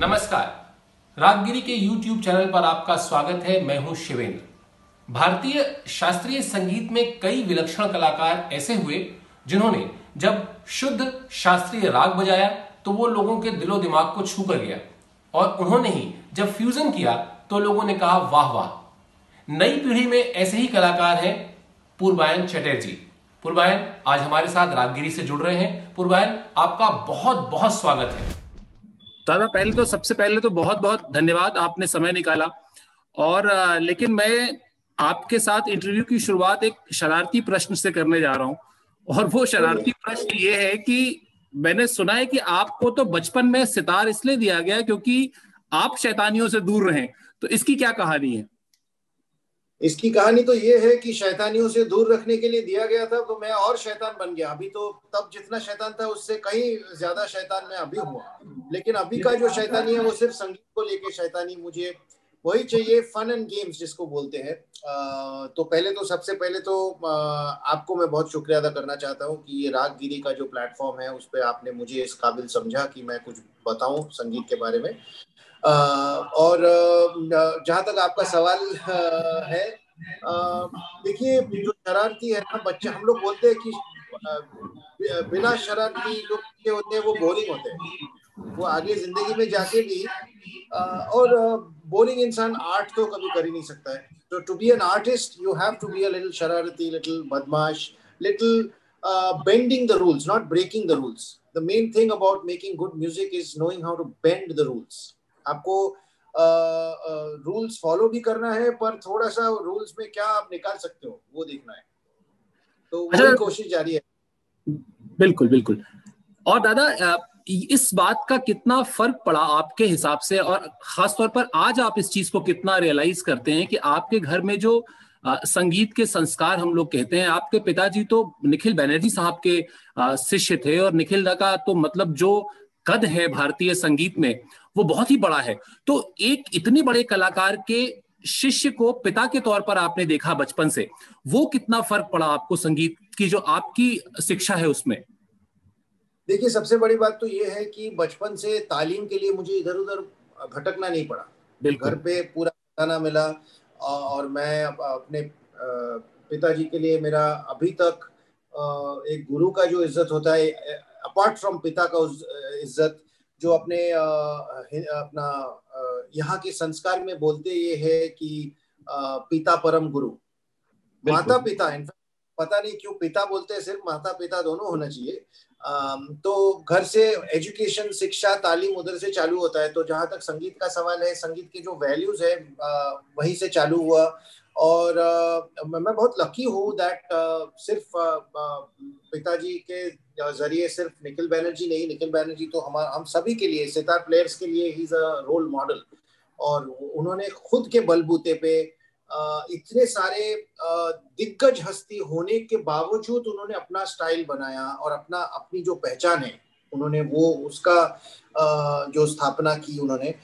नमस्कार। रागगिरी के YouTube channel पर आपका स्वागत है। मैं हूं शिवेंद्र। भारतीय शास्त्रीय संगीत में कई विलक्षण कलाकार ऐसे हुए जिन्होंने जब शुद्ध शास्त्रीय राग बजाया तो वो लोगों के दिलो दिमाग को छू कर गया, और उन्होंने ही जब फ्यूजन किया तो लोगों ने कहा वाह वाह। नई पीढ़ी में ऐसे ही कलाकार हैं पूर्वायन चटर्जी। पूर्वायन आज हमारे साथ रागगिरी से जुड़ रहे हैं। पूर्वायन, आपका बहुत बहुत स्वागत है। दादा, सबसे पहले तो बहुत बहुत धन्यवाद, आपने समय निकाला। और लेकिन मैं आपके साथ इंटरव्यू की शुरुआत एक शरारती प्रश्न से करने जा रहा हूं, और वो शरारती प्रश्न ये है कि मैंने सुना है कि आपको तो बचपन में सितार इसलिए दिया गया क्योंकि आप शैतानियों से दूर रहें, तो इसकी क्या कहानी है? इसकी कहानी तो ये है कि शैतानियों से दूर रखने के लिए दिया गया था, तो मैं और शैतान बन गया। अभी तो तब जितना शैतान था उससे कहीं ज्यादा शैतान मैं अभी हुआ। लेकिन अभी का जो शैतानी है वो सिर्फ संगीत को लेके शैतानी, मुझे वही चाहिए, फन एंड गेम्स जिसको बोलते हैं। तो सबसे पहले तो आपको मैं बहुत शुक्रिया अदा करना चाहता हूँ कि ये रागगिरी का जो प्लेटफॉर्म है उस पर आपने मुझे इस काबिल समझा कि मैं कुछ बताऊं संगीत के बारे में। और जहाँ तक आपका सवाल है, देखिए, जो शरारती है ना बच्चे, हम लोग बोलते हैं कि बिना शरारती जो बच्चे होते हैं वो बोरिंग होते हैं, वो आगे जिंदगी में जाके भी और बोरिंग इंसान आर्ट तो कभी कर ही नहीं सकता है। तो to be an artist you have to be a little शरारती, लिटिल बदमाश, little bending the rules, not breaking the rules. The main thing about making good music is knowing how to bend the rules. आपको rules follow भी करना है, पर थोड़ा सा rules में क्या आप निकाल सकते हो वो देखना है। तो वही कोशिश जारी है। बिल्कुल बिल्कुल। और दादा, इस बात का कितना फर्क पड़ा आपके हिसाब से, और खासतौर पर आज आप इस चीज को कितना रियलाइज करते हैं कि आपके घर में जो संगीत के संस्कार हम लोग कहते हैं, आपके पिताजी तो निखिल बैनर्जी साहब के शिष्य थे, और निखिल दा का तो मतलब जो कद है भारतीय संगीत में वो बहुत ही बड़ा है। तो एक इतने बड़े कलाकार के शिष्य को पिता के तौर पर आपने देखा बचपन से, वो कितना फर्क पड़ा आपको संगीत की जो आपकी शिक्षा है उसमें? देखिए, सबसे बड़ी बात तो ये है कि बचपन से तालीम के लिए मुझे इधर उधर भटकना नहीं पड़ा। घर पे पूरा खाना मिला, और मैं अपने पिताजी के लिए, मेरा अभी तक एक गुरु का जो इज्जत होता है, अपार्ट फ्रॉम पिता का इज्जत, जो अपना यहाँ के संस्कार में बोलते ये है कि पिता परम गुरु, माता पिता। इनफैक्ट पता नहीं क्यों पिता बोलते हैं, सिर्फ माता पिता दोनों होना चाहिए। तो घर से एजुकेशन, शिक्षा, तालीम उधर से चालू होता है। तो जहाँ तक संगीत का सवाल है, संगीत के जो वैल्यूज है वहीं से चालू हुआ। और मैं बहुत लकी हूँ दैट सिर्फ पिताजी के जरिए, सिर्फ निखिल बैनर्जी नहीं, निखिल बैनर्जी तो हम सभी के लिए, सितार प्लेयर्स के लिए he is a role model. और उन्होंने खुद के बलबूते पे इतने सारे दिग्गज हस्ती होने के बावजूद उन्होंने अपना स्टाइल बनाया, और अपनी जो पहचान है उन्होंने वो उसका जो स्थापना की उन्होंने।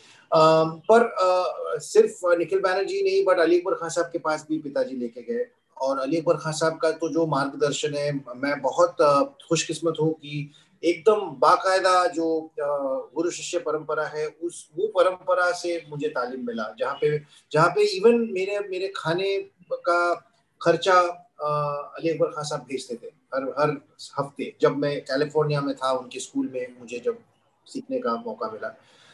पर सिर्फ निखिल बैनर्जी नहीं, बट अली अकबर खान साहब के पास भी पिताजी लेके गए। और अली अकबर खान साहब का तो जो मार्गदर्शन है, मैं बहुत खुशकिस्मत हूँ कि एकदम बाकायदा जो गुरु शिष्य परंपरा है, वो परंपरा से मुझे तालीम मिला, जहाँ पे इवन मेरे खाने का खर्चा अली अकबर खान साहब भेजते थे हर हफ्ते। जब मैं कैलिफोर्निया में था उनके स्कूल में, मुझे जब सीखने का मौका मिला।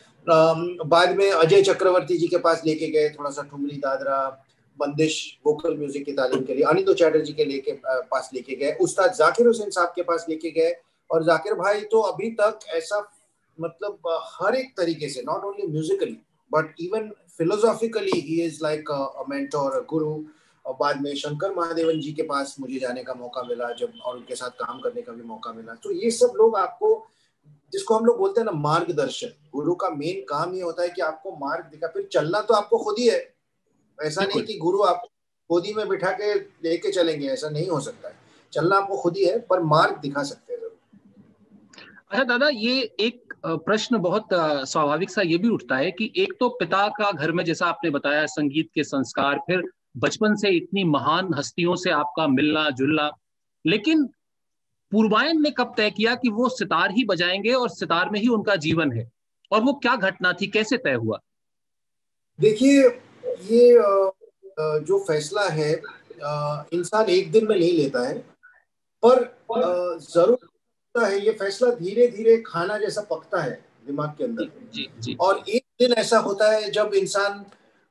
बाद में अजय चक्रवर्ती जी के पास लेके गए, थोड़ा सा ठुमरी दादरा बंदिश वोकल म्यूजिक की तालीम के लिए। अनिल चैटर्जी के पास लेके गए, उस्ताद जाकिर हुसैन साहब के पास लेके गए। और जाकिर भाई तो अभी तक ऐसा, मतलब हर एक तरीके से, not only musically but even philosophically he is like a mentor, guru. और बाद में शंकर महादेवन जी के पास मुझे जाने का मौका मिला जब, और उनके साथ काम करने का भी मौका मिला। तो ये सब लोग आपको, जिसको हम लोग बोलते हैं ना मार्गदर्शन, गुरु का मेन काम ये होता है कि आपको मार्ग दिखा। फिर चलना तो आपको खुद ही है, ऐसा नहीं कि गुरु आपको गोदी में बिठा के लेके चलेंगे, ऐसा नहीं हो सकता है। चलना आपको खुद ही है, पर मार्ग दिखा सकते हैं जरूर। अच्छा दादा, ये एक प्रश्न बहुत स्वाभाविक सा ये भी उठता है कि एक तो पिता का घर में, जैसा आपने बताया, संगीत के संस्कार, फिर बचपन से इतनी महान हस्तियों से आपका मिलना जुलना, लेकिन पूर्वायन ने कब तय किया कि वो सितार ही बजाएंगे और सितार में ही उनका जीवन है? और वो क्या घटना थी, कैसे तय हुआ? देखिए, ये जो फैसला है इंसान एक दिन में नहीं लेता है, पर जरूर होता है। ये फैसला धीरे धीरे खाना जैसा पकता है दिमाग के जी अंदर। जी जी। और एक दिन ऐसा होता है जब इंसान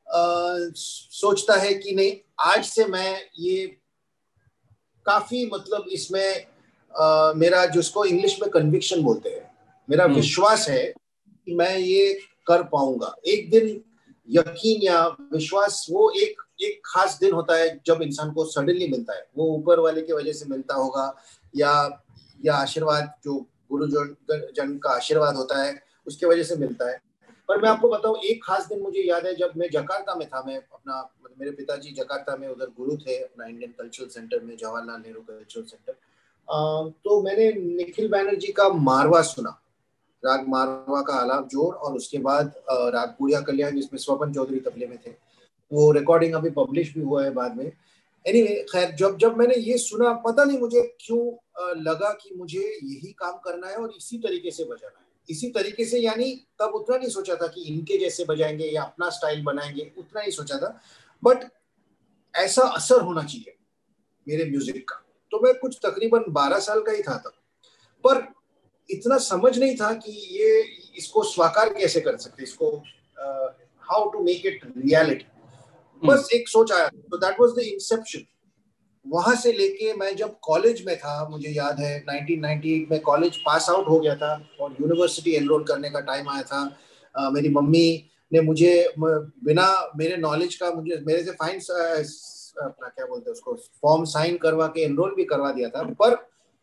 सोचता है कि नहीं, आज से मैं ये काफी, मतलब इसमें मेरा, जिसको इंग्लिश में कन्विक्शन बोलते हैं, मेरा विश्वास है कि मैं ये कर पाऊंगा। एक दिन यकीन या विश्वास, वो एक एक खास दिन होता है जब इंसान को सडनली मिलता है। वो ऊपर वाले की वजह से मिलता होगा, या आशीर्वाद, जो गुरु जन का आशीर्वाद होता है उसके वजह से मिलता है। पर मैं आपको बताऊं, एक खास दिन मुझे याद है जब मैं जकार्ता में था। मैं अपना, मेरे पिताजी जकार्ता में उधर गुरु थे, अपना इंडियन कल्चरल सेंटर में, जवाहरलाल नेहरू कल्चरल सेंटर। तो मैंने निखिल बैनर्जी का मारवा सुना, राग मारवा का आलाप जोड़, और उसके बाद राग गुड़िया कल्याण जिसमें स्वपन चौधरी तबले में थे। वो रिकॉर्डिंग अभी पब्लिश भी हुआ है बाद में। एनीवे, खैर, जब जब मैंने ये सुना, पता नहीं मुझे क्यों लगा कि मुझे यही काम करना है और इसी तरीके से बजाना है। इसी तरीके से, यानी तब उतना नहीं सोचा था कि इनके जैसे बजाएंगे या अपना स्टाइल बनाएंगे, उतना नहीं सोचा था। बट ऐसा असर होना चाहिए मेरे म्यूजिक का। तो मैं कुछ तकरीबन 12 साल का ही था तब, पर इतना समझ नहीं था कि ये, इसको साकार कैसे कर सकते, इसको how to make it reality. बस एक सोच आया, तो दैट वाज द इंसेप्शन। वहां से लेके मैं जब कॉलेज में था, मुझे याद है 1998 में कॉलेज पास आउट हो गया था और यूनिवर्सिटी एनरोल करने का टाइम आया था। मेरी मम्मी ने मुझे बिना मेरे नॉलेज का, मुझे मेरे से फाइन, अपना क्या बोलते हैं उसको, फॉर्म साइन करवा के एनरोल भी करवा दिया था। पर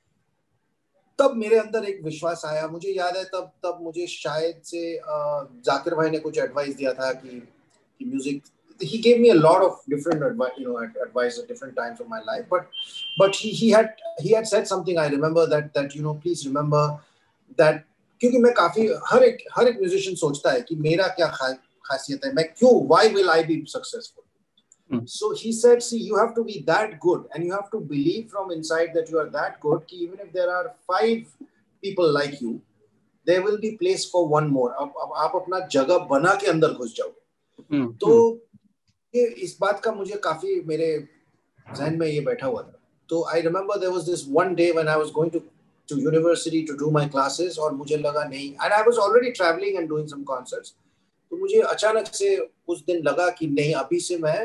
तब मेरे अंदर एक विश्वास आया। मुझे याद है तब मुझे शायद से जाकिर भाई ने कुछ एडवाइस दिया था कि music, he gave me a lot of different advice, advice at different times of my life, but he had said something. I remember that please remember that, क्योंकि मैं काफी, हर एक म्यूजिशियन सोचता है कि मेरा क्या खासियत है, मैं क्यों, why will I be successful? So he said, see, you have to be that good and you have to believe from inside that you are that good कि even if there are 5 people like you, there will be place for one more. अब आप अपना जगह बना के अंदर घुस जाओगे। तो ये, इस बात का मुझे काफी मेरे जहन में ये बैठा हुआ था। तो I remember there was this one day when I was going to university to do my classes, और मुझे लगा नहीं, and I was already traveling and doing some concerts, तो मुझे अचानक से उस दिन लगा कि नहीं, अभी से मैं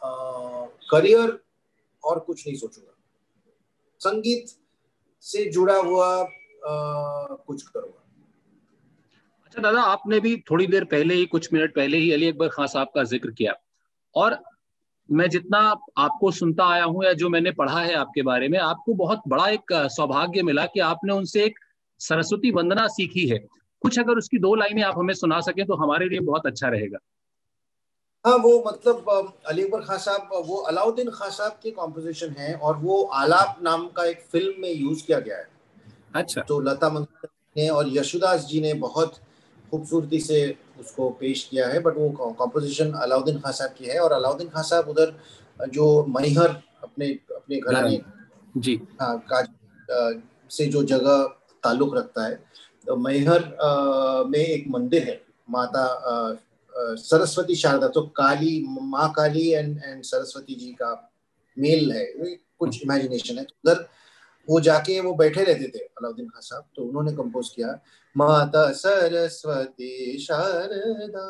करियर और कुछ नहीं सोचूंगा, संगीत से जुड़ा हुआ कुछ करूंगा। अच्छा दादा, आपने भी थोड़ी देर पहले ही, कुछ मिनट पहले ही अली अकबर खान साहब का जिक्र किया, और मैं जितना आपको सुनता आया हूं या जो मैंने पढ़ा है आपके बारे में, आपको बहुत बड़ा एक सौभाग्य मिला कि आपने उनसे एक सरस्वती वंदना सीखी है। कुछ अगर उसकी 2 लाइनें आप हमें सुना सकें तो हमारे लिए बहुत अच्छा रहेगा। हाँ, वो मतलब अली अकबर खान साहब, वो अलाउद्दीन खान साहब की कॉम्पोजिशन है और वो आलाप नाम का एक फिल्म में यूज किया गया है। अच्छा। तो लता मंगेशकर ने और यशुदास जी ने बहुत खूबसूरती से उसको पेश किया है। बट वो कॉम्पोजिशन अलाउद्दीन खान साहब की है, और अलाउद्दीन खान साहब उधर जो मैहर, अपने अपने घराने जी का से जो जगह ताल्लुक रखता है, तो मैहर में एक मंदिर है, माता सरस्वती शारदा, तो काली, माँ काली एंड सरस्वती जी का मेल है, कुछ इमेजिनेशन है। तो उधर वो जाके वो बैठे रहते थे अलाउद्दीन खान साहब, तो उन्होंने कंपोज किया, माता सरस्वती शारदा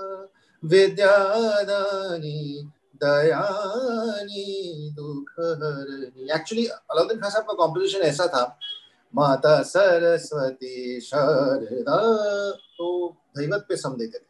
विद्यादानी दयानी दुख हरनी। एक्चुअली अलाउद्दीन खान साहब का कॉम्पोजिशन ऐसा था, माता सरस्वती शारदा, तो धैवत पे सम देते थे,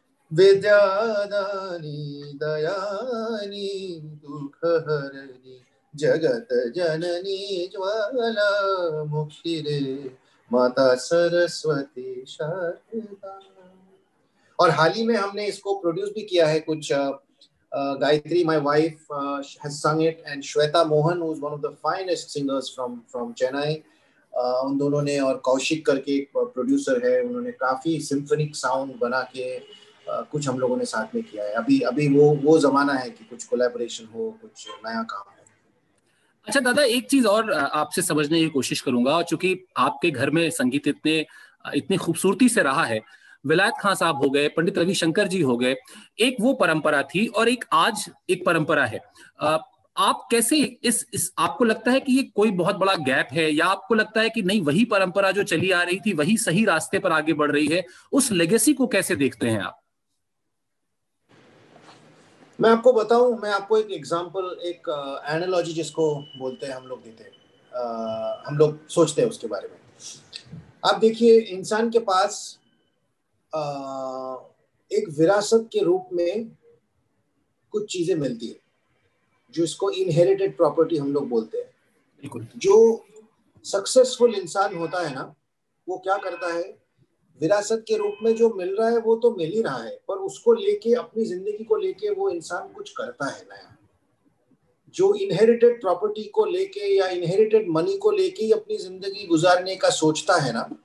विद्यादानी दयानी दुख हरनी जगत जननी ज्वाला मुक्षिरे माता सरस्वती शारदा। और हाल ही में हमने इसको प्रोड्यूस भी किया है। कुछ गायत्री, माय वाइफ, हैज सung it, and Shweta Mohan, who is one of the finest singers from Chennai, उन दोनों ने, और कौशिक करके एक प्रोड्यूसर है, उन्होंने काफी सिम्फनिक साउंड बना के कुछ हम लोगों ने साथ में किया है। अभी वो जमाना है कि कुछ कोलैबोरेशन हो, कुछ नया काम हो। अच्छा दादा, एक चीज और आपसे समझने की कोशिश करूंगा, और चूंकि आपके घर में संगीत इतनी खूबसूरती से रहा है, विलायत खां साहब हो गए, पंडित रविशंकर जी हो गए, एक वो परंपरा थी और एक आज एक परंपरा है। आप कैसे इस आपको लगता है कि ये कोई बहुत बड़ा गैप है, या आपको लगता है कि नहीं, वही परंपरा जो चली आ रही थी वही सही रास्ते पर आगे बढ़ रही है? उस लेगेसी को कैसे देखते हैं आप? मैं आपको बताऊं, मैं आपको एक एग्जांपल, एक एनालॉजी जिसको बोलते हैं हम लोग देते हैं, हम लोग सोचते हैं उसके बारे में। आप देखिए, इंसान के पास एक विरासत के रूप में कुछ चीजें मिलती है, जो इसको इनहेरिटेड प्रॉपर्टी हम लोग बोलते हैं। जो सक्सेसफुल इंसान होता है ना, वो क्या करता है, विरासत के रूप में जो मिल रहा है वो तो मिल ही रहा है, पर उसको लेके, अपनी जिंदगी को लेके वो इंसान कुछ करता है नया। जो इनहेरिटेड प्रॉपर्टी को लेके या इनहेरिटेड मनी को लेके अपनी जिंदगी गुजारने का सोचता है ना,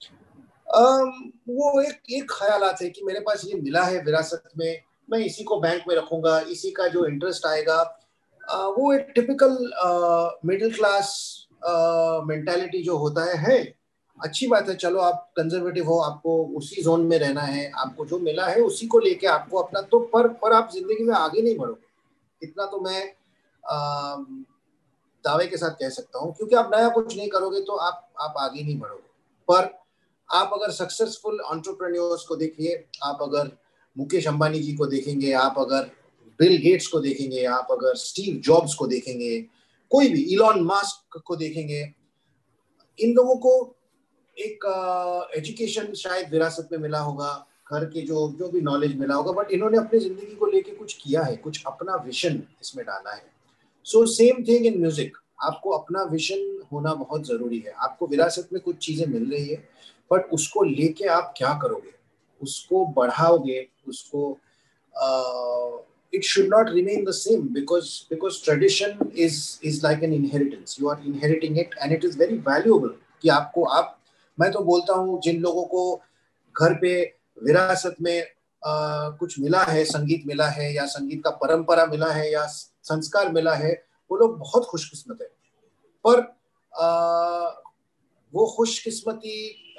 वो एक ख्यालात है कि मेरे पास ये मिला है विरासत में, मैं इसी को बैंक में रखूंगा, इसी का जो इंटरेस्ट आएगा, वो एक टिपिकल मिडिल क्लास मेंटालिटी जो होता है। अच्छी बात है, चलो आप कंजर्वेटिव हो, आपको उसी जोन में रहना है, आपको जो मिला है उसी को लेके आपको अपना तो, पर आप जिंदगी में आगे नहीं बढ़ोगे, इतना तो मैं दावे के साथ कह सकता हूँ, क्योंकि आप नया कुछ नहीं करोगे तो आप आगे नहीं बढ़ोगे। पर आप अगर सक्सेसफुल एंटरप्रेन्योर्स को देखिए, आप अगर मुकेश अंबानी जी को देखेंगे, आप अगर बिल गेट्स को देखेंगे, आप अगर स्टीव जॉब्स को देखेंगे, कोई भी इलॉन मस्क को देखेंगे, इन लोगों को एक एजुकेशन शायद विरासत में मिला होगा, घर के जो भी नॉलेज मिला होगा, बट इन्होंने अपनी जिंदगी को लेके कुछ किया है, कुछ अपना विजन इसमें डाला है। So same thing in music, आपको अपना विजन होना बहुत जरूरी है। आपको विरासत में कुछ चीजें मिल रही है, बट उसको लेके आप क्या करोगे, उसको बढ़ाओगे, उसको it should not remain the same, because tradition is like an inheritance. You are inheriting it and it is very valuable कि आपको, मैं तो बोलता हूँ, जिन लोगों को घर पे विरासत में कुछ मिला है, संगीत मिला है या संगीत का परंपरा मिला है या संस्कार मिला है, वो लोग बहुत खुशकिस्मत है। पर वो खुशकिस्मती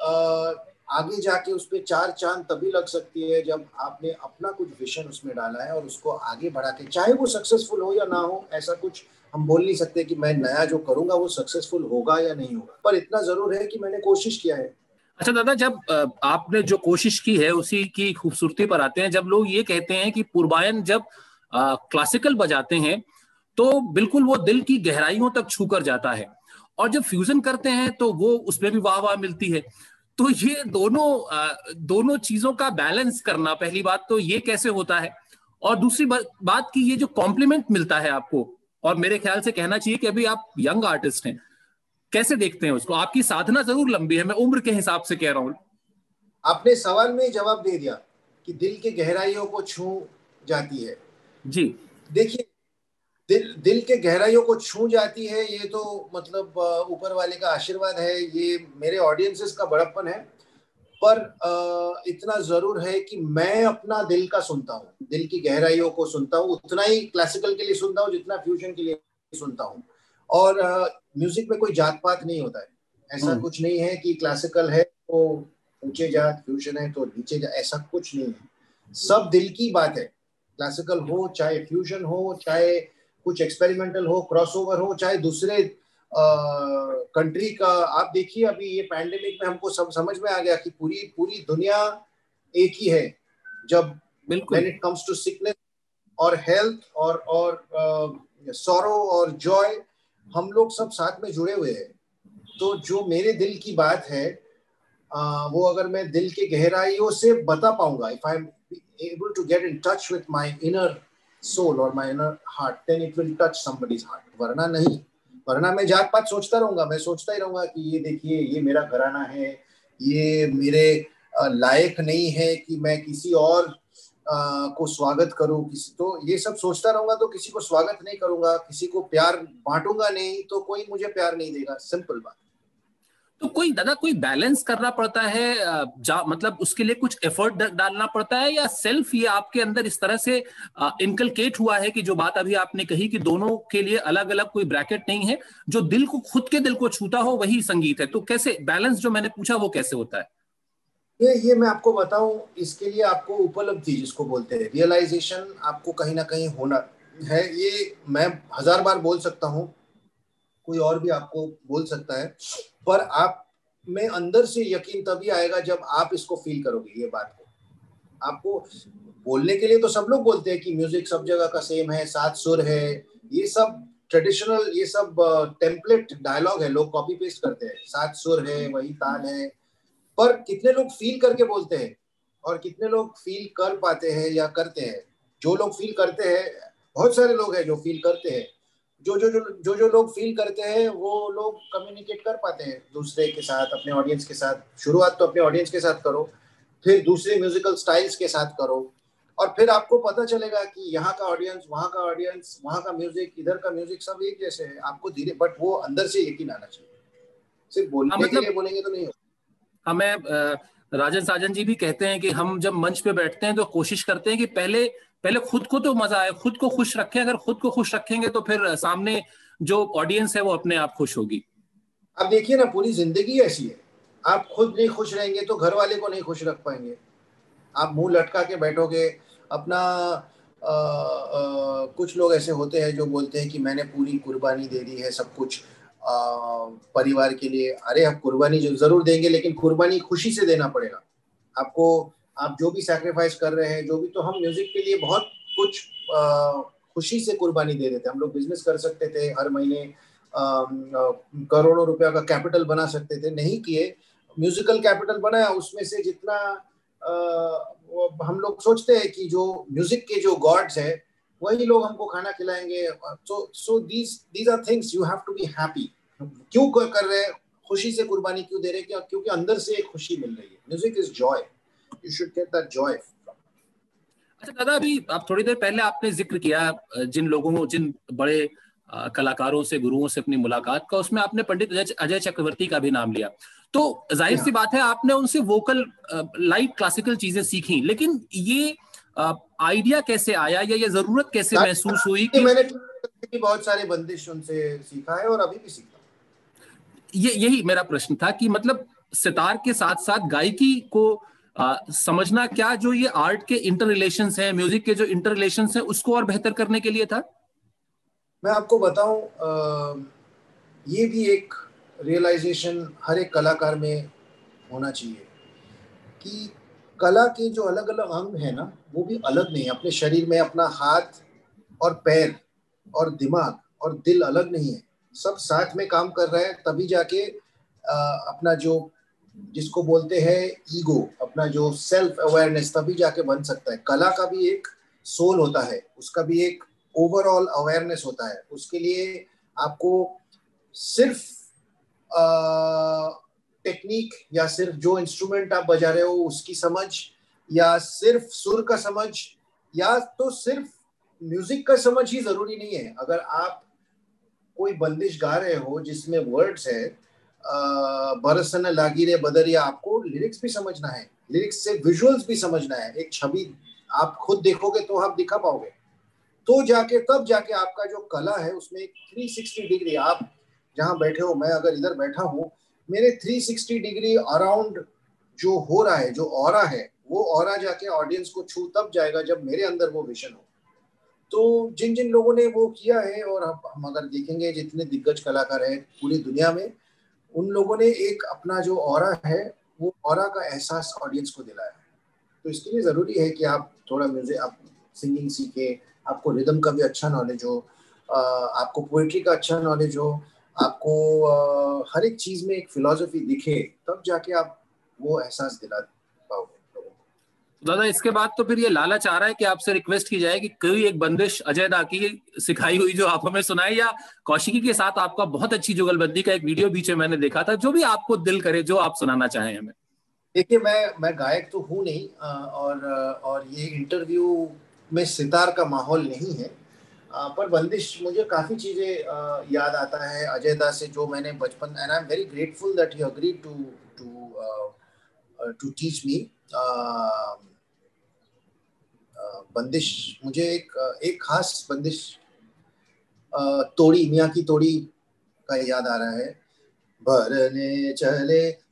आगे जाके उस पर 4 चांद तभी लग सकती है जब आपने अपना कुछ विजन उसमें डाला है और उसको आगे बढ़ा के, चाहे वो सक्सेसफुल हो या ना हो, ऐसा कुछ हम बोल नहीं सकते कि मैं नया जो करूंगा वो सक्सेसफुल होगा या नहीं होगा, पर इतना जरूर है कि मैंने कोशिश किया है। अच्छा दादा, जब आपने जो कोशिश की है उसी की खूबसूरती पर आते हैं। जब लोग ये कहते हैं कि पूर्वायन जब क्लासिकल बजाते हैं तो बिल्कुल वो दिल की गहराइयों तक छू कर जाता है, और जब फ्यूजन करते हैं तो वो उसमें भी वाह वाह मिलती है। तो ये दोनों चीजों का बैलेंस करना, पहली बात तो ये कैसे होता है, और दूसरी बात की ये जो कॉम्प्लीमेंट मिलता है आपको, और मेरे ख्याल से कहना चाहिए कि अभी आप यंग आर्टिस्ट हैं, कैसे देखते हैं उसको? आपकी साधना जरूर लंबी है, मैं उम्र के हिसाब से कह रहा हूं। आपने सवाल में जवाब दे दिया कि दिल की गहराइयों को छू जाती है। जी देखिए, दिल के गहराइयों को छू जाती है, ये तो मतलब ऊपर वाले का आशीर्वाद है, ये मेरे ऑडियंसेस का बड़प्पन है। पर इतना जरूर है कि मैं अपना दिल का सुनता हूँ, दिल की गहराइयों को सुनता हूँ, उतना ही क्लासिकल के लिए सुनता हूँ जितना फ्यूजन के लिए सुनता हूँ। और म्यूजिक में कोई जात पात नहीं होता है, ऐसा कुछ नहीं है कि क्लासिकल है तो ऊंचे जात, फ्यूजन है तो नीचे जात, ऐसा कुछ नहीं है। सब दिल की बात है, क्लासिकल हो चाहे फ्यूजन हो, चाहे कुछ एक्सपेरिमेंटल हो, क्रॉसओवर हो, चाहे दूसरे कंट्री का। आप देखिए, अभी ये पैंडेमिक में हमको सब समझ में आ गया कि पूरी दुनिया एक ही है, जब when it comes to sickness और हेल्थ और सॉरो और जॉय, हम लोग सब साथ में जुड़े हुए हैं। तो जो मेरे दिल की बात है, वो अगर मैं दिल के गहराइयों से बता पाऊंगा, if I am able to get in touch with my inner soul और my inner heart, then it will touch somebody's heart. वरना नहीं, वरना मैं जात पात सोचता रहूंगा, मैं सोचता ही रहूंगा कि ये देखिए, ये मेरा घराना है, ये मेरे लायक नहीं है कि मैं किसी और को स्वागत करूं, किसी, तो ये सब सोचता रहूंगा तो किसी को स्वागत नहीं करूंगा, किसी को प्यार बांटूंगा नहीं तो कोई मुझे प्यार नहीं देगा। सिंपल बात। तो कोई बैलेंस करना पड़ता है, मतलब उसके लिए कुछ एफर्ट डालना पड़ता है, या सेल्फ ये आपके अंदर इस तरह से इनकलकेट हुआ है कि जो बात अभी आपने कही कि दोनों के लिए अलग अलग कोई ब्रैकेट नहीं है, जो दिल को, खुद के दिल को छूता हो वही संगीत है। तो कैसे बैलेंस, जो मैंने पूछा, वो कैसे होता है? ये मैं आपको बताऊं, इसके लिए आपको उपलब्धि जिसको बोलते हैं रियलाइजेशन, आपको कहीं ना कहीं होना है। ये मैं 1000 बार बोल सकता हूँ, कोई और भी आपको बोल सकता है, पर आप में अंदर से यकीन तभी आएगा जब आप इसको फील करोगे। ये बात को आपको बोलने के लिए तो सब लोग बोलते हैं कि म्यूजिक सब जगह का सेम है, 7 सुर है, ये सब ट्रेडिशनल, ये सब टेम्पलेट डायलॉग है, लोग कॉपी पेस्ट करते हैं, 7 सुर है, वही ताल है। पर कितने लोग फील करके बोलते हैं और कितने लोग फील कर पाते हैं या करते हैं? जो लोग फील करते हैं, बहुत सारे लोग हैं जो फील करते हैं। जो लोग फील करते हैं वो लोग कम्युनिकेट कर पाते हैं दूसरे के साथ, अपने ऑडियंस के साथ। शुरुआत तो अपने ऑडियंस के साथ करो, फिर दूसरे म्यूजिकल स्टाइल्स के साथ करो, और फिर आपको पता चलेगा कि यहाँ का ऑडियंस, वहाँ का ऑडियंस, वहाँ का म्यूजिक, इधर का म्यूजिक, सब एक जैसे है। आपको धीरे, बट वो अंदर से यकीन आना चाहिए, सिर्फ हाँ बोलने के मतलब लिए बोलेंगे तो नहीं होगा। हमें राजन साजन जी भी कहते हैं कि हम जब मंच पे बैठते हैं तो कोशिश करते हैं कि पहले पहले खुद को तो मजा आए, खुद को खुश रखें। अगर खुद को खुश रखेंगे तो फिर सामने जो ऑडियंस है वो अपने आप खुश होगी। आप देखिए ना, पूरी जिंदगी ऐसी है। आप खुद नहीं खुश रहेंगे तो घर वाले को नहीं खुश रख पाएंगे। आप मुंह लटका के बैठोगे अपना, कुछ लोग ऐसे होते हैं जो बोलते हैं कि मैंने पूरी कुर्बानी दे दी है सब कुछ परिवार के लिए। अरे आप कुर्बानी जो जरूर देंगे, लेकिन कुर्बानी खुशी से देना पड़ेगा आपको। आप जो भी सैक्रिफाइस कर रहे हैं, जो भी, तो हम म्यूजिक के लिए बहुत कुछ खुशी से कुर्बानी दे देते। हम लोग बिजनेस कर सकते थे, हर महीने करोड़ों रुपया का कैपिटल बना सकते थे, नहीं किए। म्यूजिकल कैपिटल बनाया, उसमें से जितना हम लोग सोचते हैं कि जो म्यूजिक के जो गॉड्स है वही लोग हमको खाना खिलाएंगे। So these are things you have to be happy. क्यों कर रहे हैं, खुशी से कुर्बानी क्यों दे रहे हैं? क्योंकि अंदर से एक खुशी मिल रही है। Music is joy, you should get that joy. अच्छा दादा, अभी आप थोड़ी देर पहले आपने जिक्र किया जिन लोगों, जिन बड़े कलाकारों से, गुरुओं से अपनी मुलाकात का, उसमें आपने पंडित अजय चक्रवर्ती का भी नाम लिया। तो जाहिर सी बात है आपने उनसे वोकल लाइट क्लासिकल चीजें सीखी, लेकिन ये आइडिया कैसे आया या ये जरूरत कैसे महसूस हुई कि मैंने बहुत सारे बंदिश उनसे सीखा है और अभी भी सीखता हूँ। यही मेरा प्रश्न था कि मतलब सितार के साथ साथ गायकी को समझना, क्या जो ये आर्ट के इंटर रिलेशंस हैं, म्यूजिक के जो इंटर रिलेशंस हैं, उसको और बेहतर करने के लिए था? मैं आपको बताऊं, ये भी एक रियलाइजेशन हर एक कलाकार में होना चाहिए कि कला के जो अलग अलग अंग है ना, वो भी अलग नहीं है। अपने शरीर में अपना हाथ और पैर और दिमाग और दिल अलग नहीं है, सब साथ में काम कर रहे हैं, तभी जाके अपना जो, जिसको बोलते हैं ईगो, अपना जो सेल्फ अवेयरनेस, तभी जाके बन सकता है। कला का भी एक सोल होता है, उसका भी एक ओवरऑल अवेयरनेस होता है। उसके लिए आपको सिर्फ टेक्निक या सिर्फ जो इंस्ट्रूमेंट आप बजा रहे हो उसकी समझ, या सिर्फ सुर का समझ, या तो सिर्फ म्यूजिक का समझ ही जरूरी नहीं है। अगर आप कोई बंदिश गा रहे हो जिसमें वर्ड्स है, बरसन लागी रे बदरिया, आपको लिरिक्स भी समझना है, लिरिक्स से विजुअल्स भी समझना है। एक छवि आप खुद देखोगे तो आप दिखा पाओगे, तो जाके तब जाके आपका जो कला है उसमें एक 360 डिग्री, आप जहाँ बैठे हो, मैं अगर इधर बैठा हूँ, मेरे 360 डिग्री अराउंड जो हो रहा है, जो ऑरा है, वो ऑरा जाके ऑडियंस को छू तब जाएगा जब मेरे अंदर वो विजन हो। तो जिन जिन लोगों ने वो किया है, और हम अगर देखेंगे जितने दिग्गज कलाकार हैं पूरी दुनिया में, उन लोगों ने एक अपना जो ऑरा है, वो ऑरा का एहसास ऑडियंस को दिलाया है। तो इसके लिए ज़रूरी है कि आप थोड़ा म्यूजिक, आप सिंगिंग सीखें, आपको रिदम का भी अच्छा नॉलेज हो, आपको पोइट्री का अच्छा नॉलेज हो, आपको हर एक चीज़ में एक फिलॉसफी दिखे, तब जाके आप वो एहसास दिला पाओगे लोगों को। दादा इसके बाद तो फिर ये लालच आ रहा है कि आपसे रिक्वेस्ट की जाए कि कोई एक बंदिश अजय दा की सिखाई हुई जो आप हमें सुनाए, या कौशिकी के साथ आपका बहुत अच्छी जुगलबंदी का एक वीडियो बीच में मैंने देखा था, जो भी आपको दिल करे, जो आप सुनाना चाहें हमें। देखिए, मैं गायक तो हूँ नहीं, और ये इंटरव्यू में सितार का माहौल नहीं है, पर बंदिश मुझे काफ़ी चीज़ें याद आता है अजय दा से, जो मैंने बचपन, and I am very grateful that he agreed to to teach me bandish. मुझे एक खास बंदिश, तोड़ी, मियाँ की तोड़ी का याद आ रहा है। भरने चले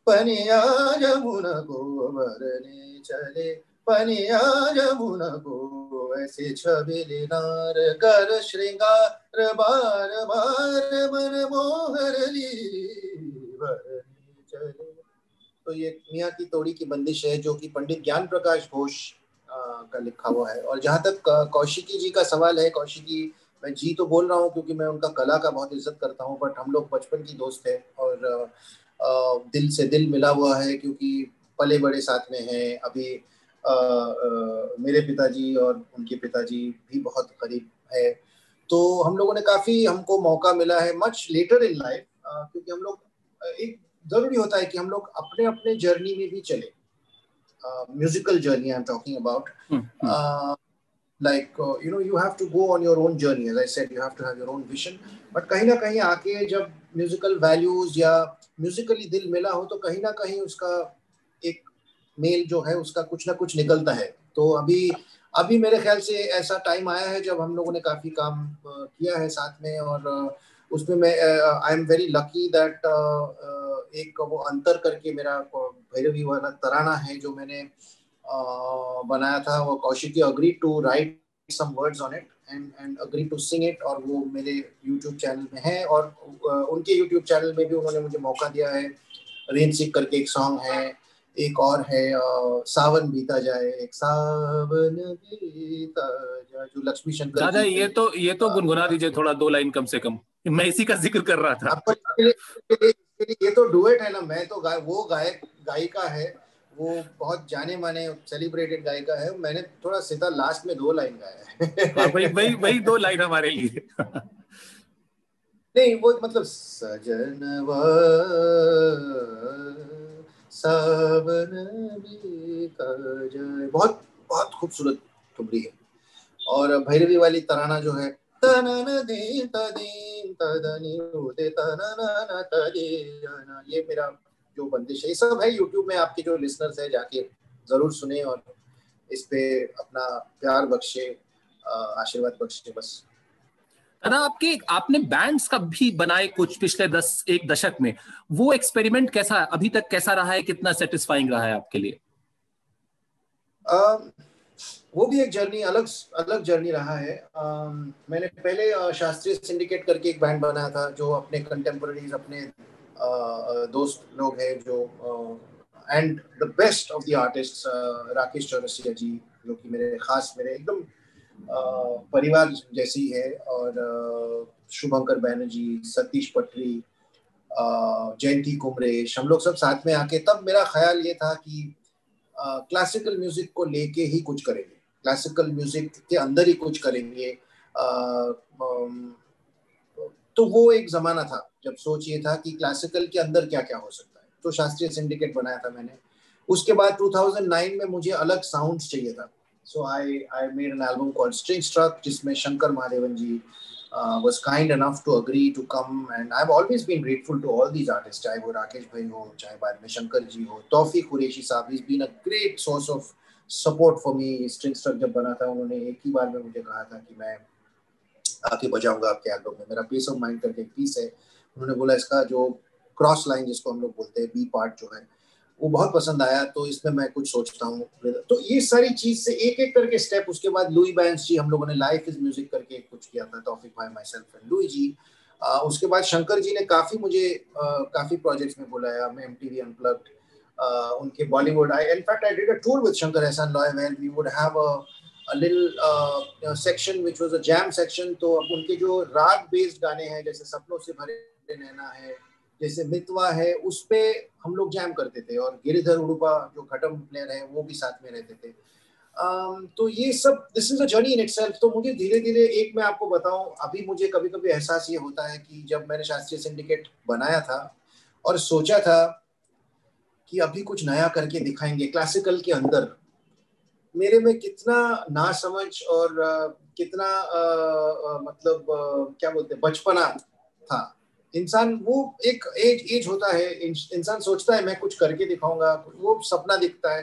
पनिया जमुना को भरने चले, पनिया जमुना को ऐसे छबिले नार कर श्रृंगार बार बार मन मोहरली भरने चले। तो ये मियाँ की तोड़ी की बंदिश है, जो कि पंडित ज्ञान प्रकाश घोष का लिखा हुआ है। और जहाँ तक कौशिकी जी का सवाल है, कौशिकी, मैं जी तो बोल रहा हूँ क्योंकि मैं उनका कला का बहुत इज्जत करता हूँ, बट हम लोग बचपन की दोस्त हैं और दिल से दिल मिला हुआ है, क्योंकि पले बड़े साथ में हैं। अभी मेरे पिताजी और उनके पिताजी भी बहुत करीब है, तो हम लोगों ने काफ़ी, हमको मौका मिला है मच लेटर इन लाइफ, क्योंकि हम लोग एक जरूरी होता है कि हम लोग अपने अपने जर्नी में भी चले। Musical journey I am talking about, like you have to go on your own journey, as I said, you have to have your own vision, but कहीं ना कहीं आके जब म्यूजिकल वैल्यूज या म्यूजिकली दिल मिला हो, तो कहीं ना कहीं उसका एक मेल जो है उसका कुछ ना कुछ निकलता है। तो अभी मेरे ख्याल से ऐसा टाइम आया है जब हम लोगों ने काफी काम किया है साथ में, और उसमें मैं I am very lucky that एक वो अंतर करके मेरा भैरवी वाला तराना है जो मैंने बनाया था, वो Kaushiki agree to write some words on it and agree to sing it, और वो मेरे यूट्यूब चैनल में है, और उनके यूट्यूब चैनल में भी उन्होंने मुझे मौका दिया है। रेन सिक करके एक सॉन्ग है, एक और है सावन बीता जाए, एक सावन बीता जाए, जो लक्ष्मी शंकर दादा ये तो गुनगुना दीजिए थोड़ा, 2 लाइन कम से कम, मैं इसी का जिक्र कर रहा था। आपको ये तो डुएट है ना, मैं तो वो गायिका है, वो बहुत जाने माने सेलिब्रेटेड गायिका है, मैंने थोड़ा सीधा लास्ट में 2 लाइन गाया है। वही 2 लाइन हमारे लिए। नहीं, वो मतलब सजनवा सावन बीता जाए, बहुत बहुत खूबसूरत ठुमरी है। और भैरवी वाली तराना जो है, ये मेरा जो बंदिश है, ये सब है यूट्यूब में, आपके जो लिसनर्स है जाके जरूर सुने और इस पे अपना प्यार बख्शे, आशीर्वाद बख्शे बस। दादा आपने बैंड्स का भी बनाए कुछ पिछले 1 दशक में, वो एक्सपेरिमेंट कैसा अभी तक कैसा रहा है, कितना सेटिस्फाइंग रहा है आपके लिए? वो भी एक जर्नी, अलग जर्नी रहा है। मैंने पहले शास्त्रीय सिंडिकेट करके एक बैंड बनाया था, जो अपने कंटेम्पोररीज, अपने दोस्त लोग हैं जो and the best of the artist, Rakesh Chaurasia ji, जो कि मेरे एकदम परिवार जैसी है, और शुभंकर बैनर्जी, सतीश पटरी, जयंती कुमरेश, हम लोग सब साथ में आके, तब मेरा ख्याल ये था कि क्लासिकल म्यूजिक को लेके ही कुछ करेंगे, क्लासिकल म्यूजिक के अंदर ही कुछ करेंगे। तो वो एक जमाना था जब सोच ये था कि क्लासिकल के अंदर क्या क्या हो सकता है, तो शास्त्रीय सिंडिकेट बनाया था मैंने। उसके बाद 2009 में मुझे अलग साउंड्स चाहिए था, so I made an album called string struck, जिसमें शंकर महादेवन जी was kind enough to agree to come, and I've always been grateful to all these artists, चाहे वो राकेश भाई हो, चाहे बाद में शंकर जी हो, तौफीक कुरैशी साहब, he's been a great source of support for me। String struck जब बना था, उन्होंने एक ही बार में मुझे कहा था कि मैं आके बजाऊंगा आपके एल्बम में। मेरा पीस ऑफ माइंड करके एक पीस है, उन्होंने बोला इसका जो क्रॉस लाइन जिसको हम लोग बोलते हैं, बी पार्ट जो है, वो बहुत पसंद आया, तो इसमें मैं कुछ सोचता हूँ। तो ये सारी चीज से एक एक करके स्टेप, उसके बाद लुई बैंस जी, हम लोगों ने लाइफ इज म्यूजिक करके कुछ किया था, तौफीक भाई, myself and Louis ji. उसके बाद शंकर जी ने मुझे काफी प्रोजेक्ट्स में बुलाया, मैं MTV अनप्लग्ड, उनके Bollywood, in fact I did a tour with Shankar Ehsaan Loy, where we would have a little section which was a jam section। तो अब उनके जो राग बेस्ड गाने हैं, जैसे सपनों से भरे नैना है, जैसे मितवा है, उस पे हम लोग जैम करते थे, और गिरिधर उडुपा जो खटम प्लेयर है वो भी साथ में रहते थे। तो ये सब, this is a journey in itself. तो मुझे धीरे धीरे, एक मैं आपको बताऊं, अभी मुझे कभी कभी एहसास ये होता है कि जब मैंने शास्त्रीय सिंडिकेट बनाया था और सोचा था कि अभी कुछ नया करके दिखाएंगे क्लासिकल के अंदर, मेरे में कितना नासमझ और कितना मतलब क्या बोलते हैं, बचपना था। इंसान, वो एक एज होता है, इंसान सोचता है मैं कुछ करके दिखाऊंगा, वो सपना दिखता है,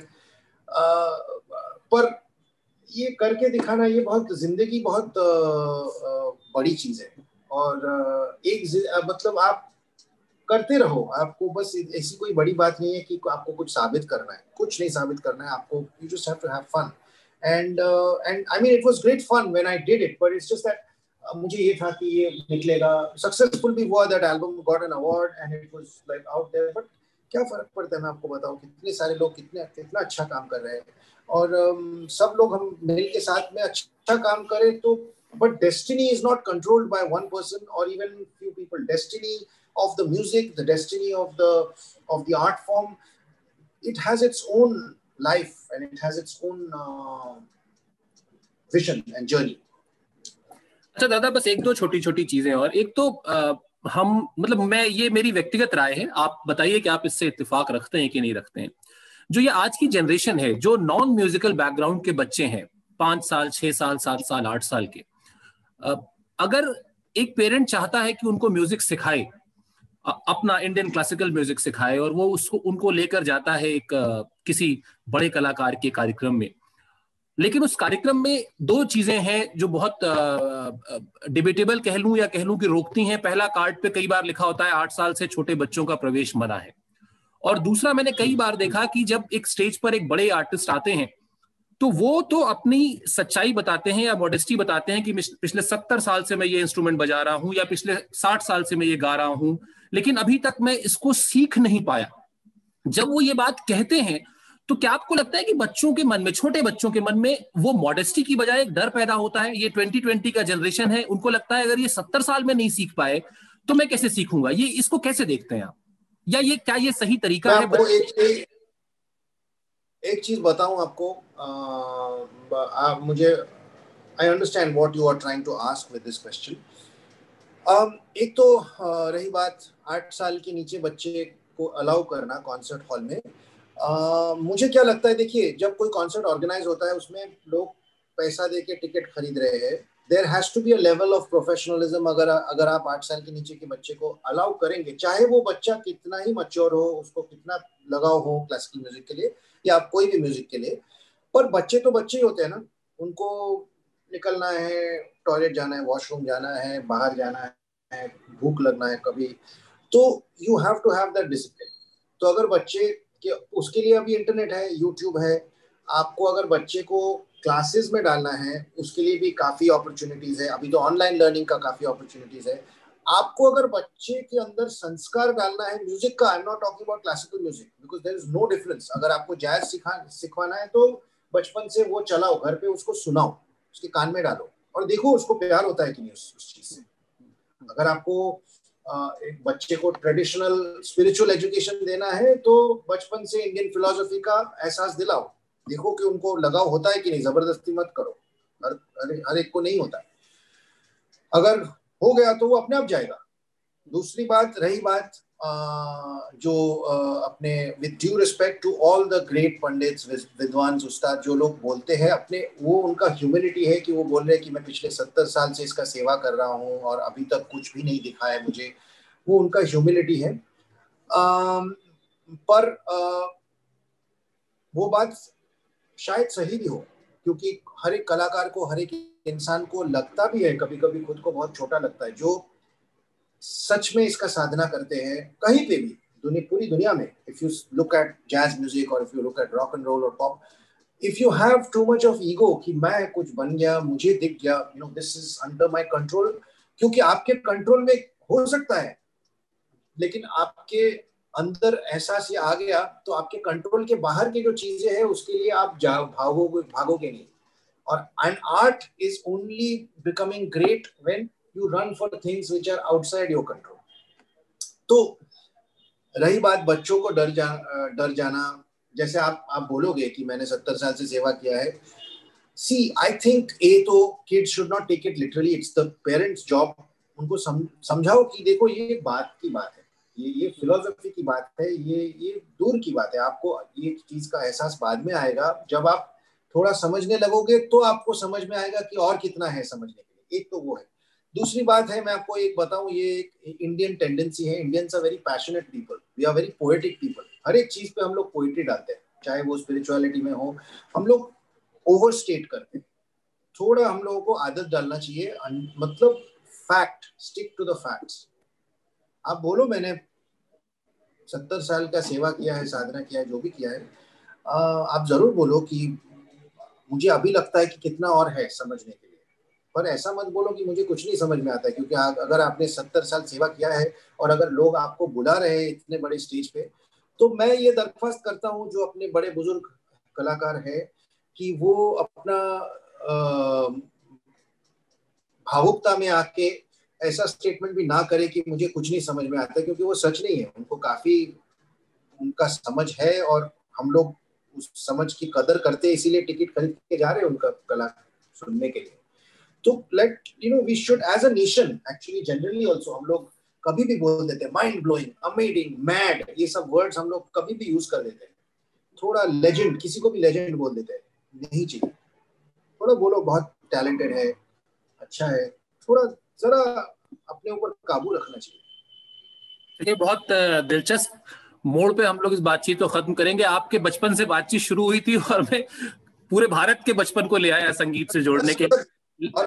पर ये करके दिखाना, ये बहुत जिंदगी बहुत बड़ी चीज है। और एक मतलब आप करते रहो, आपको बस ऐसी कोई बड़ी बात नहीं है कि आपको कुछ साबित करना है, कुछ नहीं साबित करना है आपको, you just have to have fun and I mean it was great fun when I did it, but it's just that मुझे ये था कि ये निकलेगा, सक्सेसफुल भी हुआ, that album got an award and it was like out there, but क्या फर्क पड़ता है, मैं आपको बताऊं कितने सारे लोग कितना अच्छा काम कर रहे हैं, और सब लोग हम मिल के साथ में अच्छा काम करें तो, but destiny is not controlled by one person or even few people. Destiny of the music, the destiny of the art form, it has its own life and it has its own vision and journey. अच्छा दादा, बस एक दो छोटी छोटी चीजें, और एक तो हम मतलब मैं, ये मेरी व्यक्तिगत राय है, आप बताइए कि आप इससे इत्तेफाक रखते हैं कि नहीं रखते हैं। जो ये आज की जनरेशन है, जो नॉन म्यूजिकल बैकग्राउंड के बच्चे हैं, 5 साल 6 साल 7 साल 8 साल के, अगर एक पेरेंट चाहता है कि उनको म्यूजिक सिखाए, अपना इंडियन क्लासिकल म्यूजिक सिखाए, और वो उसको उनको लेकर जाता है एक किसी बड़े कलाकार के कार्यक्रम में, लेकिन उस कार्यक्रम में दो चीजें हैं जो बहुत डिबेटेबल कह लूं या कह लूं कि रोकती हैं। पहला, कार्ड पे कई बार लिखा होता है 8 साल से छोटे बच्चों का प्रवेश मना है, और दूसरा, मैंने कई बार देखा कि जब एक स्टेज पर एक बड़े आर्टिस्ट आते हैं तो वो तो अपनी सच्चाई बताते हैं या मॉडेस्टी बताते हैं कि पिछले 70 साल से मैं ये इंस्ट्रूमेंट बजा रहा हूं या पिछले 60 साल से मैं ये गा रहा हूं, लेकिन अभी तक मैं इसको सीख नहीं पाया। जब वो ये बात कहते हैं तो क्या आपको लगता है कि बच्चों के मन में, छोटे बच्चों के मन में, वो मॉडेस्टी की बजाय एक डर पैदा होता है? ये 2020 का जनरेशन है, उनको लगता है अगर ये 70 साल में नहीं सीख पाए तो मैं कैसे सीखूंगा? ये इसको कैसे देखते हैं आप, या ये क्या ये सही तरीका है? आपको एक चीज बताऊं आपको, आप मुझे, I understand what you are trying to ask with this question. एक तो रही बात 8 साल के नीचे बच्चे को अलाउ करना कॉन्सर्ट हॉल में, मुझे क्या लगता है, देखिए जब कोई कॉन्सर्ट ऑर्गेनाइज होता है उसमें लोग पैसा देके टिकट खरीद रहे हैं, there has to be a level of professionalism. अगर आप 8 साल के नीचे के बच्चे को अलाउ करेंगे, चाहे वो बच्चा कितना ही मैच्योर हो, उसको कितना लगाव हो क्लासिकल म्यूजिक के लिए या कोई भी म्यूजिक के लिए, पर बच्चे तो बच्चे ही होते हैं ना, उनको निकलना है, टॉयलेट जाना है, वॉशरूम जाना है, बाहर जाना है, भूख लगना है कभी, तो you have to have that discipline. तो अगर बच्चे के, उसके लिए अभी इंटरनेट है, यूट्यूब है, आपको अगर बच्चे को क्लासेस में डालना है उसके लिए भी काफी अपॉर्चुनिटीज है, अभी तो ऑनलाइन लर्निंग का काफी अपॉर्चुनिटीज है। आपको अगर बच्चे के अंदर संस्कार डालना है म्यूजिक का, I am not talking about classical music because there is no difference, अगर आपको जैज सिखवाना है तो बचपन से वो चलाओ, घर पे उसको सुनाओ, उसके कान में डालो और देखो उसको प्यार होता है कि नहीं उस चीज से। अगर आपको एक बच्चे को ट्रेडिशनल स्पिरिचुअल एजुकेशन देना है तो बचपन से इंडियन फिलॉसफी का एहसास दिलाओ, देखो कि उनको लगाव होता है कि नहीं, जबरदस्ती मत करो, हर एक को नहीं होता, अगर हो गया तो वो अपने आप जाएगा। दूसरी बात, रही बात जो अपने with due respect to all the great pandits, vidwan ustad, जो लोग बोलते हैं अपने, वो उनका ह्यूमिलिटी है कि वो बोल रहे हैं कि मैं पिछले 70 साल से इसका सेवा कर रहा हूँ और अभी तक कुछ भी नहीं दिखा है मुझे, वो उनका ह्यूमिलिटी है। पर वो बात शायद सही भी हो, क्योंकि हर एक कलाकार को, हर एक इंसान को लगता भी है कभी कभी, खुद को बहुत छोटा लगता है, जो सच में इसका साधना करते हैं कहीं पे भी पूरी दुनिया में। If you look at jazz music और if you look at rock and roll और pop, if you have too much of ego कि मैं कुछ बन गया, मुझे दिख गया, you know this is under my control, क्योंकि आपके कंट्रोल में हो सकता है, लेकिन आपके अंदर एहसास ये आ गया तो आपके कंट्रोल के बाहर की जो चीजें हैं उसके लिए आप भागोगे नहीं। और an art is only becoming great when you run for things which are outside your control. तो रही बात बच्चों को डर जाना, जैसे आप बोलोगे कि मैंने 70 साल से सेवा किया है, see I think तो kids should not take it literally, it's the parents job, उनको समझाओ कि देखो ये बात की बात है, ये फिलोसफी की बात है, ये दूर की बात है, आपको ये चीज का एहसास बाद में आएगा, जब आप थोड़ा समझने लगोगे तो आपको समझ में आएगा कि और कितना है समझने के लिए। एक तो वो है। दूसरी बात है, मैं आपको एक बताऊं, ये एक इंडियन टेंडेंसी है, Indians are very passionate people, we are very poetic people, हर एक चीज पे हम लोग पोएट्री डालते हैं, चाहे वो स्पिरिचुअलिटी में हो, हम लोग ओवरस्टेट करते हैं, थोड़ा हम लोगों को आदत डालना चाहिए, मतलब fact, stick to the facts. आप बोलो मैंने 70 साल का सेवा किया है, साधना किया है, जो भी किया है, आप जरूर बोलो कि मुझे अभी लगता है कि कितना और है समझने के लिए, पर ऐसा मत बोलो कि मुझे कुछ नहीं समझ में आता है, क्योंकि अगर आपने 70 साल सेवा किया है और अगर लोग आपको बुला रहे हैं इतने बड़े स्टेज पे, तो मैं ये दरख्वास्त करता हूँ जो अपने बड़े बुजुर्ग कलाकार है कि वो अपना भावुकता में आके ऐसा स्टेटमेंट भी ना करे कि मुझे कुछ नहीं समझ में आता, क्योंकि वो सच नहीं है। उनको काफी उनका समझ है और हम लोग उस समझ की कदर करते हैं, इसीलिए टिकट खरीद के जा रहे हैं उनका कला सुनने के लिए। तो let we should as a nation actually generally also हम लोग कभी भी बोल देते हैं माइंड ब्लोइंग, अमेजिंग, मैड, ये सब वर्ड्स हम लोग कभी भी यूज कर देते हैं। थोड़ा लेजेंड, किसी को भी लेजेंड बोल देते हैं, नहीं चाहिए। थोड़ा बोलो बहुत टैलेंटेड है, अच्छा है, थोड़ा जरा अपने ऊपर काबू रखना चाहिए। ये बहुत दिलचस्प मोड़ पे हम लोग इस बातचीत को खत्म करेंगे। आपके बचपन से बातचीत शुरू हुई थी और मैं पूरे भारत के बचपन को ले आया संगीत से जोड़ने के। और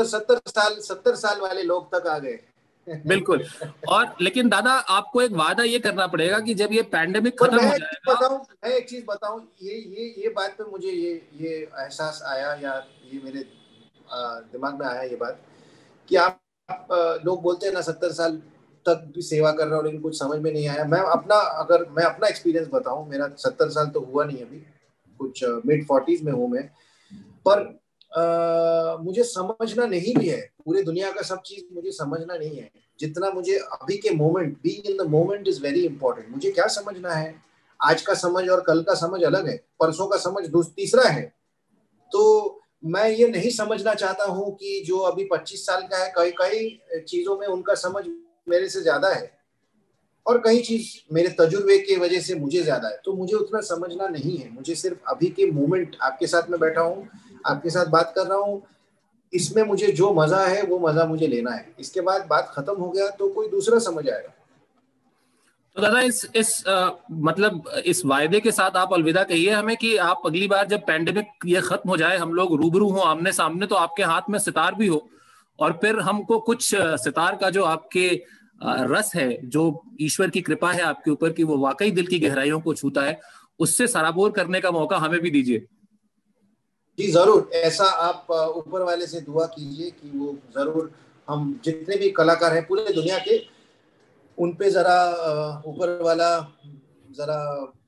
70 साल वाले लोग तक आ गए। बिल्कुल। और लेकिन दादा आपको एक वादा ये करना पड़ेगा कि जब ये पैंडेमिक पर खत्म हो जाएगा। मैं एक चीज बताऊं, ये बात पे मुझे ये एहसास आया, या ये मेरे दिमाग में आया ये बात कि आप लोग बोलते हैं ना 70 साल तक भी सेवा कर रहा हूँ लेकिन कुछ समझ में नहीं आया। अगर मैं अपना एक्सपीरियंस बताऊं, मेरा 70 साल तो हुआ नहीं अभी, कुछ मिड 40s में हूं मैं, पर मुझे समझना नहीं भी है पूरी दुनिया का सब चीज, मुझे समझना नहीं है जितना मुझे अभी के moment, being in the moment is very important. मुझे क्या समझना है, आज का समझ और कल का समझ अलग है, परसों का समझ तीसरा है। तो मैं ये नहीं समझना चाहता हूँ कि जो अभी 25 साल का है, कई कई चीजों में उनका समझ मेरे से ज्यादा है और कई चीज मेरे तजुर्बे की वजह से मुझे ज्यादा है, तो मुझे उतना समझना नहीं है। मुझे सिर्फ अभी के मोमेंट, आपके साथ में बैठा हूँ, आपके साथ बात कर रहा हूँ, इसमें मुझे जो मजा है वो मजा मुझे लेना है। इसके बाद बात खत्म हो गया तो कोई दूसरा समझ आएगा। तो दादा मतलब इस वायदे के साथ आप अलविदा कहिए हमें कि आप अगली बार जब पैंडेमिक ये खत्म हो जाए, हम लोग रूबरू हो आमने सामने, तो आपके हाथ में सितार भी हो और फिर हमको कुछ सितार का जो आपके रस है, जो ईश्वर की कृपा है आपके ऊपर कि वो वाकई दिल की गहराइयों को छूता है, उससे सराबोर करने का मौका हमें भी दीजिए। जी जरूर, ऐसा आप ऊपर वाले से दुआ कीजिए कि वो जरूर, हम जितने भी कलाकार हैं पूरे दुनिया के, उन पे जरा ऊपर वाला जरा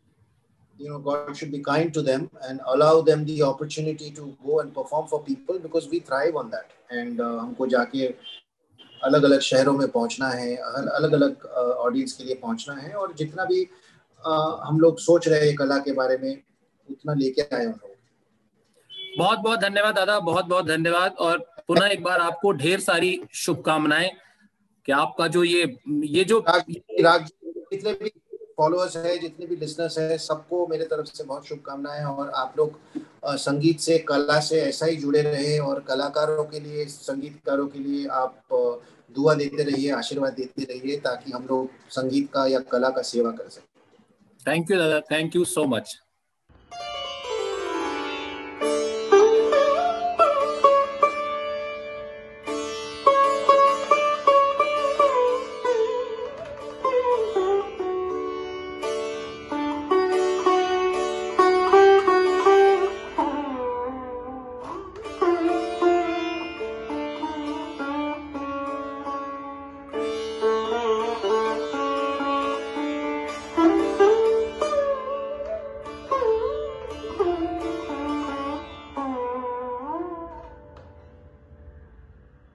God should be kind to them and allow them the opportunity to go and perform for people because we thrive on that. And हमको जाके अलग अलग शहरों में पहुंचना है, अलग अलग ऑडियंस के लिए पहुंचना है, और जितना भी हम लोग सोच रहे हैं कला के बारे में उतना लेके आए हम लोग। बहुत बहुत धन्यवाद दादा, बहुत बहुत धन्यवाद। और पुनः एक बार आपको ढेर सारी शुभकामनाएं कि आपका जो ये जो जितने भी फॉलोअर्स है, जितने भी लिसनर्स है, सबको मेरे तरफ से बहुत शुभकामनाएं। और आप लोग संगीत से, कला से ऐसा ही जुड़े रहे और कलाकारों के लिए, संगीतकारों के लिए आप दुआ देते रहिए, आशीर्वाद देते रहिए, ताकि हम लोग संगीत का या कला का सेवा कर सकें। थैंक यू दादा, थैंक यू सो मच।